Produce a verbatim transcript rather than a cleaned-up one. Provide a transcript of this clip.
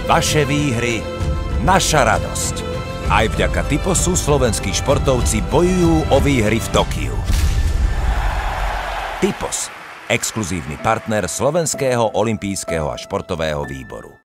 Vaše výhry, naša radosť. Aj vďaka Typosu slovenskí športovci bojujú o výhry v Tokiu. Typos, exkluzívny partner Slovenského olympijského a športového výboru.